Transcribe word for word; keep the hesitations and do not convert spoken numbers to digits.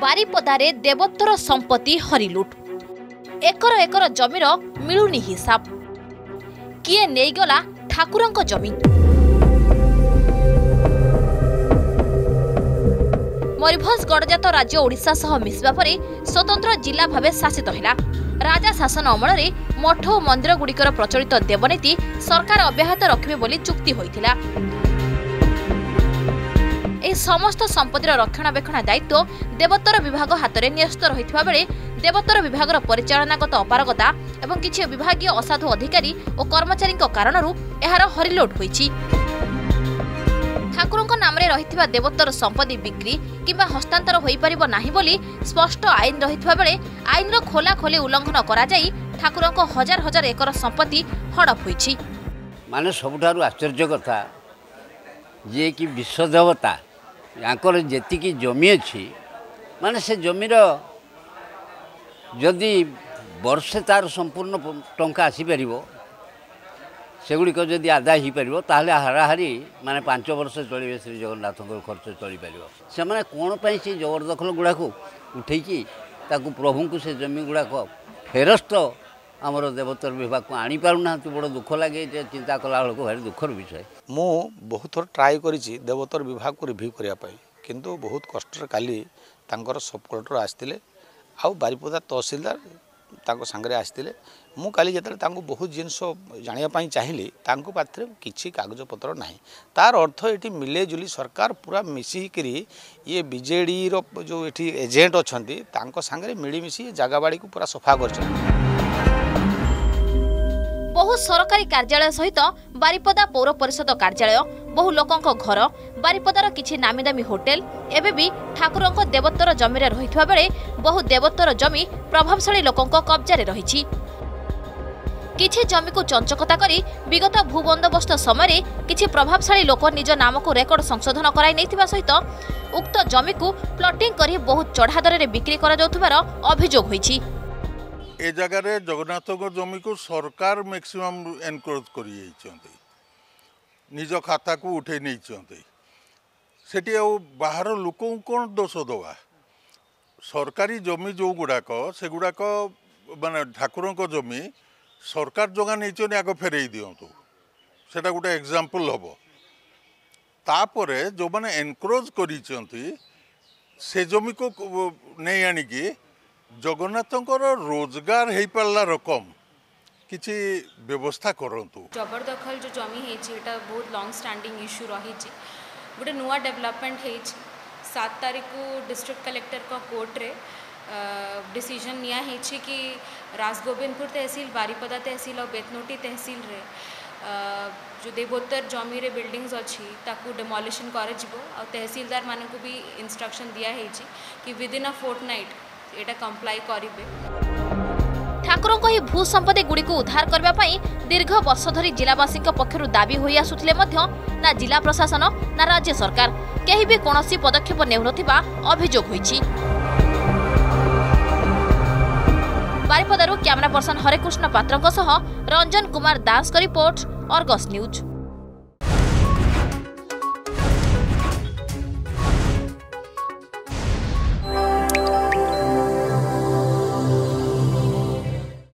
बारिपदारे देवोत्तर संपत्ति हरिलुट एकर एकर जमीर मिलुनी हिसाब किए नेगला ठाकुरंक जमी। मयूरभंज गणजात राज्य ओडिशा सह मिसिबा परे स्वतंत्र जिला भावे शासित हैला। राजा शासन अमल में मठ और मंदिर गुड़िकर प्रचलित देवनीति सरकार अब्याहत रखिबे बोली चुक्ति होइथिला। एही समस्त संपत्तिर रक्षणाबेक्षण दायित्व देवोत्तर विभाग हाथ में न्यस्त रहिथिबा बेले देवोत्तर विभागर परिचालनागत अपारगता एवं किछि विभागीय असाधु अधिकारी और कर्मचारी कारणरू एहार हरिलोट होइछि। ठाकुरंक नाम रे रहिथिबा देवोत्तर संपत्ति बिक्री किंबा हस्तांतर होई परिबो नाही बोली स्पष्ट आईन रहिथिबा बेले आईन रो खोला खोली उल्लंघन करा जाई ठाकुरंक हजार हजार एकर संपत्ति हड़प होइछि। माने सबुठारु आश्चर्य कथा जे कि विश्व देवता यांकर जेतिकी जमी अछि माने से जमीर जदि वर्षे तार संपूर्ण टंका आसी परिबो सेगुड़िक जदि आदाय हो पार ताहले हाराहारी माने पांच वर्ष चलिए श्री जगन्नाथ खर्च चली पार से मैंने कौन पर से जबरदखल गुड़ाक उठे प्रभु को से जमी गुड़ाक फेरस्त आमर देवोत्तर विभाग को आनी पारना बड़ दुख लगे चिंता कला बेलू भारी दुखर विषय। मु बहुत थर ट्राए करी देवोत्तर विभाग को रिव्यू करने किंतु बहुत कष्ट काली सब कलेक्टर आसते आउ बारिपदा तहसीलदार ताको सांगरे आसते मु काली जतले बहुत जिनस जानापी चाहिए पाखे किसी कागज पत्र ना तार अर्थ ये मिले जुली सरकार पूरा मिसिक ये बीजेडी जो ये एजेंट अच्छा सांगरे मिलमिशी जगह बाड़ी को पूरा सफा कर बहु सरकारी कार्यालय सहित बारिपदा पौर परिषद कार्यालय बहु लोकंक घर बारिपदार किछि नामी दामी होटेल एबे भी ठाकुरंक देवोत्तर जमी रे रहितबा बेले बहु देवोत्तर जमी प्रभावशाली लोकंक कब्जा रे रहिछि। किछि जमी को चंचकता करी विगत भू बंदोबस्त समय किछि प्रभावशाली लोक निज नाम को रेकर्ड संशोधन कराई नैथिबा सहित उक्त जमी को प्लॉटिंग करी बहुत चढ़ा दर रे बिक्री करा जाउथबार अभियोग होइछि। ए जगार जगन्नाथ जमी को सरकार मैक्सिमम एनक्रोच कर निज खाता को उठे नहीं सेठी बाहर लोक कौन दोष दवा सरकारी जमी जो गुड़ाक से गुड़ाक माने ठाकुर जमी सरकार जगह नहीं आग फेरई दिंतु से गोटे एग्जाम्पल हम तापर जो मैंने एनक्रोच कर जमी को नहीं आणिकी जगन्नाथंकर रोजगार हो पारा रकम किसी व्यवस्था करंतु। जबरदखल जो जमी है बहुत लॉन्ग स्टैंडिंग इश्यू रही गोटे नुआ डेवलपमेंट है सात तारीख को डिस्ट्रिक्ट कलेक्टर का कोर्ट रे डिसीजन निया है कि राजगोविंदपुर तहसील बारिपदा तहसील और बेतनोटी तहसील रे जो देवोत्तर जमी रे बिल्डिंग्स अच्छी ताकू डिमोलिशन कर तहसीलदार मान को भी इंस्ट्रक्शन दिया है कि विद इन अ फोर्टनाइट एटा कंप्लाई करिवे। ठाकुरंक ही भू संपत्ति गुड़ी को उद्धार करबा पई दीर्घ वर्ष धरी जिलावासी पक्षरु दाबी होई आसुथिले मध्य ना जिला प्रशासन ना राज्य सरकार केही भी कोनोसी पदक्षेप नेउनथिबा अभियोग होईछि। बारिपदारु कैमरा पर्सन हरेकृष्ण पात्रक सह रंजन कुमार दास का रिपोर्ट अर्गस न्यूज।